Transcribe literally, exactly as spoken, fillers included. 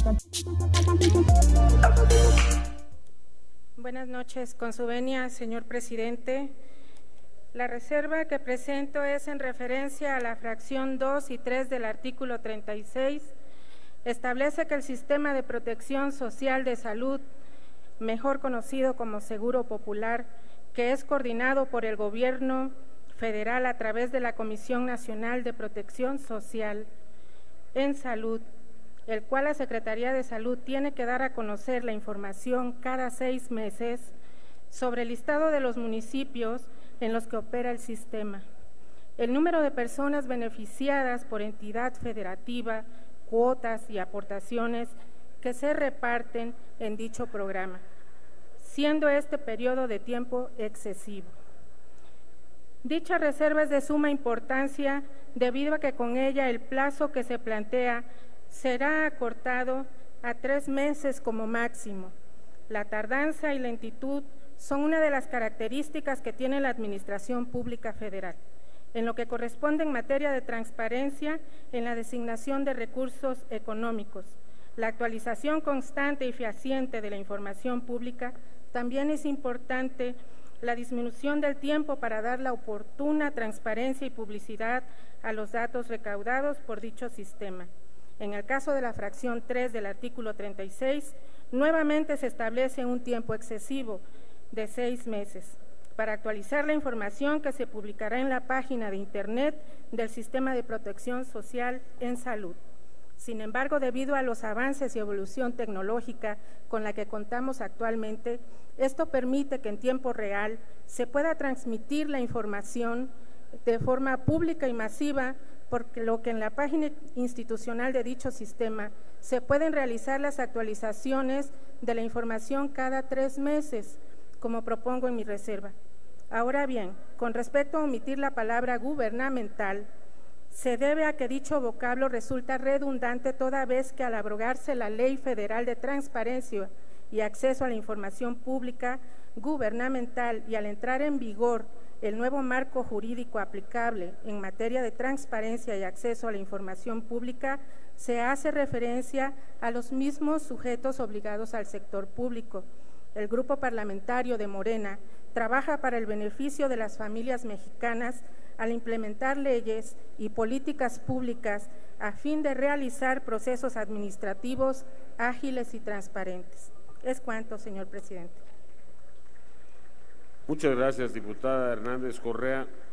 Buenas noches. Con su venia, señor presidente, la reserva que presento es en referencia a la fracción dos y tres del artículo treinta y seis. Establece que el sistema de protección social de salud, mejor conocido como Seguro Popular, que es coordinado por el Gobierno federal a través de la Comisión Nacional de Protección Social en Salud, el cual la Secretaría de Salud tiene que dar a conocer la información cada seis meses sobre el listado de los municipios en los que opera el sistema, el número de personas beneficiadas por entidad federativa, cuotas y aportaciones que se reparten en dicho programa, siendo este periodo de tiempo excesivo. Dicha reserva es de suma importancia debido a que con ella el plazo que se plantea será acortado a tres meses como máximo. La tardanza y lentitud son una de las características que tiene la Administración Pública Federal, en lo que corresponde en materia de transparencia en la designación de recursos económicos. La actualización constante y fehaciente de la información pública también es importante. La disminución del tiempo para dar la oportuna transparencia y publicidad a los datos recaudados por dicho sistema. En el caso de la fracción tres del artículo treinta y seis, nuevamente se establece un tiempo excesivo de seis meses para actualizar la información que se publicará en la página de Internet del Sistema de Protección Social en Salud. Sin embargo, debido a los avances y evolución tecnológica con la que contamos actualmente, esto permite que en tiempo real se pueda transmitir la información de forma pública y masiva, por lo que en la página institucional de dicho sistema se pueden realizar las actualizaciones de la información cada tres meses, como propongo en mi reserva. Ahora bien, con respecto a omitir la palabra gubernamental, se debe a que dicho vocablo resulta redundante toda vez que al abrogarse la Ley Federal de Transparencia y Acceso a la Información Pública Gubernamental y al entrar en vigor el nuevo marco jurídico aplicable en materia de transparencia y acceso a la información pública, se hace referencia a los mismos sujetos obligados al sector público. El Grupo Parlamentario de Morena trabaja para el beneficio de las familias mexicanas al implementar leyes y políticas públicas a fin de realizar procesos administrativos ágiles y transparentes. Es cuanto, señor presidente. Muchas gracias, diputada Hernández Correa.